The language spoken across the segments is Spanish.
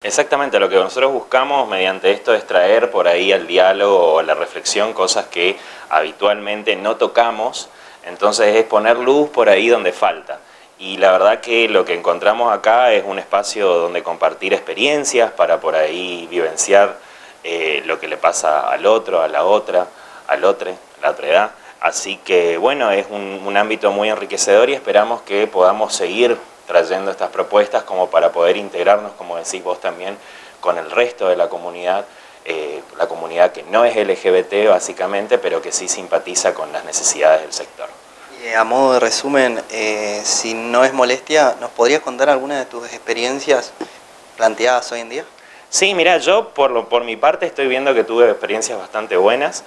Exactamente, lo que nosotros buscamos mediante esto es traer por ahí al diálogo o a la reflexión cosas que habitualmente no tocamos, entonces es poner luz por ahí donde falta. Y la verdad que lo que encontramos acá es un espacio donde compartir experiencias para por ahí vivenciar lo que le pasa al otro, a la otra, al otro, a la otra edad. Así que bueno, es un ámbito muy enriquecedor y esperamos que podamos seguir trayendo estas propuestas como para poder integrarnos, como decís vos también, con el resto de la comunidad que no es LGBT básicamente, pero que sí simpatiza con las necesidades del sector. Y a modo de resumen, si no es molestia, ¿nos podrías contar alguna de tus experiencias planteadas hoy en día? Sí, mira, yo por mi parte estoy viendo que tuve experiencias bastante buenas.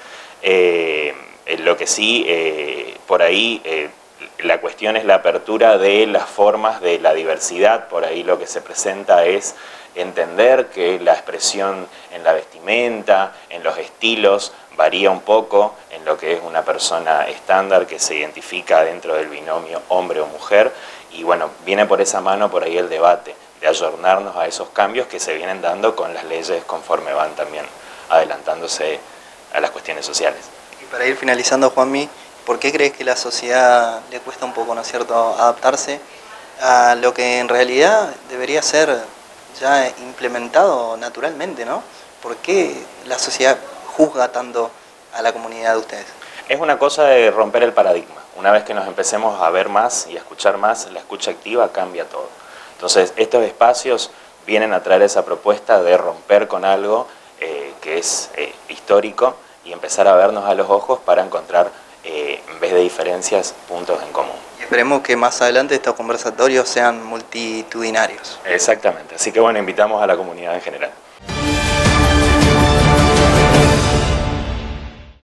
Lo que sí, por ahí la cuestión es la apertura de las formas de la diversidad. Por ahí lo que se presenta es entender que la expresión en la vestimenta, en los estilos, varía un poco en lo que es una persona estándar que se identifica dentro del binomio hombre o mujer. Y bueno, viene por esa mano por ahí el debate de ayornarnos a esos cambios que se vienen dando con las leyes conforme van también adelantándose a las cuestiones sociales. Y para ir finalizando, Juanmi, ¿por qué crees que la sociedad le cuesta un poco, ¿no es cierto?, adaptarse a lo que en realidad debería ser ya implementado naturalmente, ¿no? ¿Por qué la sociedad juzga tanto a la comunidad de ustedes? Es una cosa de romper el paradigma. Una vez que nos empecemos a ver más y a escuchar más, la escucha activa cambia todo. Entonces, estos espacios vienen a traer esa propuesta de romper con algo que es histórico y empezar a vernos a los ojos para encontrar, en vez de diferencias, puntos en común. Y esperemos que más adelante estos conversatorios sean multitudinarios. Exactamente. Así que bueno, invitamos a la comunidad en general.